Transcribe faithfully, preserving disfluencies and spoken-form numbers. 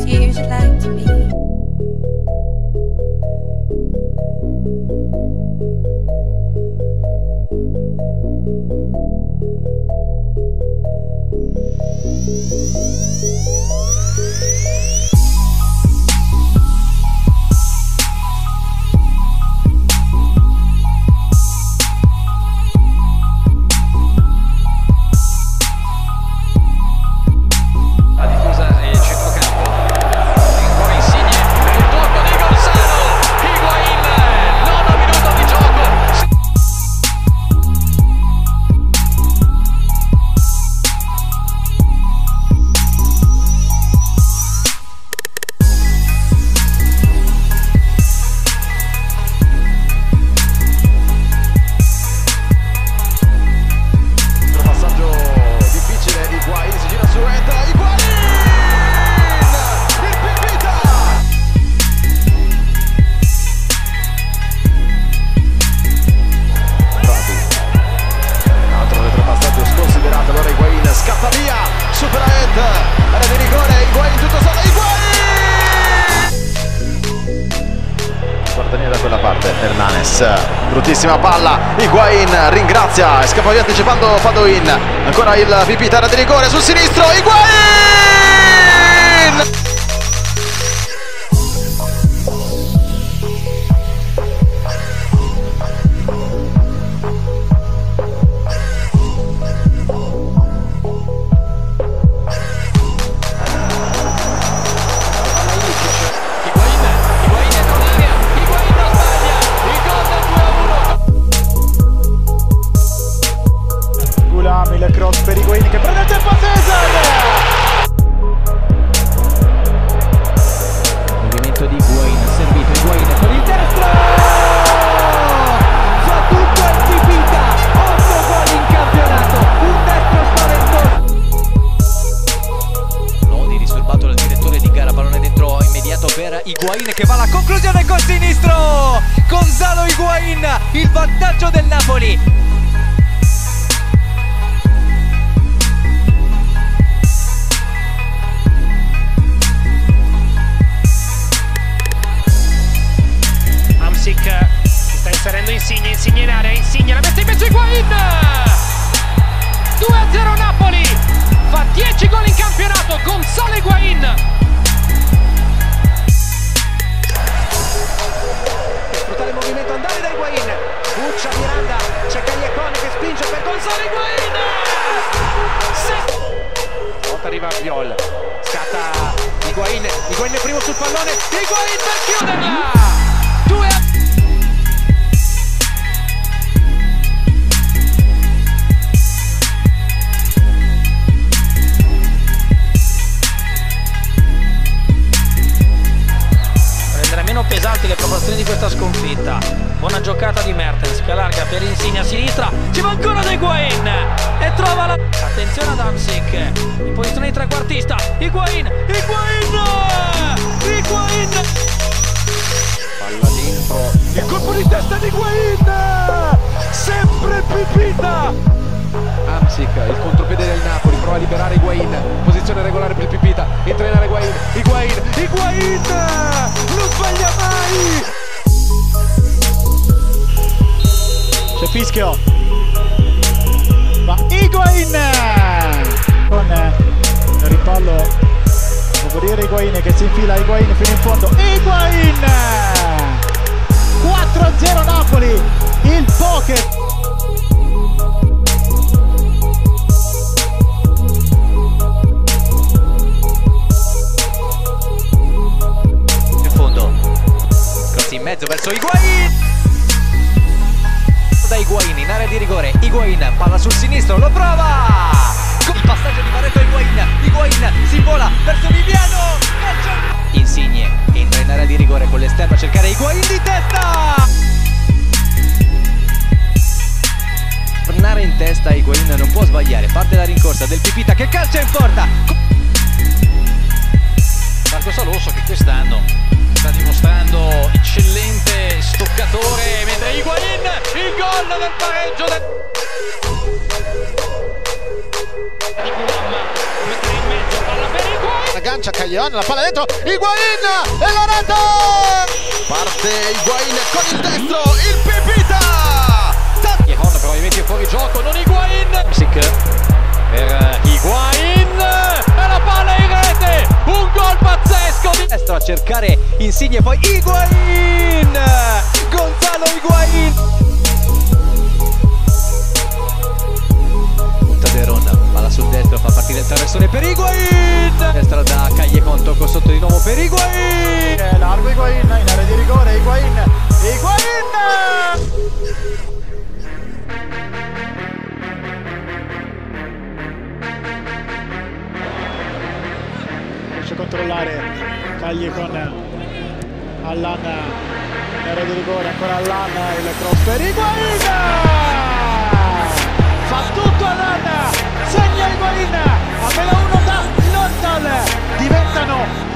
confused you'd like to be. La difesa e il centrocampo. Ancora Insigne, il blocco di Gonzalo. Higuain, nono minuto di gioco. Passaggio difficile, Higuain si gira su, entra Higuain, il pipita. Bravo, altro retropassaggio sconsiderato, allora Higuain scappa via, supera Ed, area di rigore, Higuain tutto solo, Higuain! Guardania da quella parte, Hernanes, bruttissima palla, Higuain ringrazia e scappa via anticipando Padoin, ancora il pipita, area di rigore sul sinistro, Higuain! Il cross per Higuain che prende il tempo a Cesar. Movimento di Higuain, servito Higuain con il destro, fa tutto il pipita, otto gol in campionato, un destro spaventoso. Lodi disturbato dal direttore di gara, pallone dentro immediato per Higuain che va alla conclusione col sinistro. Gonzalo Higuain, il vantaggio del Napoli. Si sta inserendo Insigne, Insigne in area, Insigne la mette in mezzo Higuain, due a zero Napoli, fa dieci gol in campionato, Gonzalo Higuain. Per sfruttare il movimento, andare da Higuain, Buccia, Miranda, c'è Cagliacone che spinge per Gonzalo Higuain. Volta arriva Viol, scatta Higuain, Higuain è primo sul pallone, Higuain per chiuderla, due a pesanti le proporzioni di questa sconfitta. Buona giocata di Mertens che allarga per Insigne a sinistra, ci va ancora da Higuain e trova la... Attenzione ad Hamsik in posizione di trequartista, Higuain, Higuain, Higuain, Palla dentro, Il colpo di testa di Higuain, sempre pipita. Hamsik, il contropiede del Napoli, prova a liberare Higuain, posizione regolare per il pipita, entra in area Higuain, Higuain, Higuain non sbaglia mai. C'è fischio, ma Higuain con il rimpallo a favorire Higuain che si infila, Higuain fino in fondo, Higuain quattro a zero Napoli, il poker. In mezzo verso Higuain, da Higuain in area di rigore, Higuain palla sul sinistro, lo prova, il passaggio di Barretto a Higuain, Higuain si vola verso Viviano, Insigne entra in area di rigore con l'esterno a cercare Higuain di testa, tornare in testa Higuain non può sbagliare, parte la rincorsa del pipita che calcia in porta. Marco Salosso che quest'anno sta dimostrando eccellente stoccatore, mentre Higuain il gol del pareggio del... di Gulam, mettere in mezzo, palla per Higuain. aggancia Callejon, la palla dentro, Higuain e la rete! Parte Higuain con il destro, il Pipita! Callejon probabilmente fuori gioco, non Higuain! Sic per Higuain e la palla in rete, un gol pazzesco di Destro a cercare Insigne, poi Higuain! Gonzalo Higuain! Taderon, palla sul destro, fa partire il traversone per Higuain! Destra da Callejon, tocco sotto di nuovo per Higuain! Largo Higuain, in area di rigore, Higuain, Higuain! Riesce a controllare Callejon, Allan in area di rigore, ancora Allan, il cross per Higuain! Fa tutto Allan, segna Higuain, appena uno da London, diventano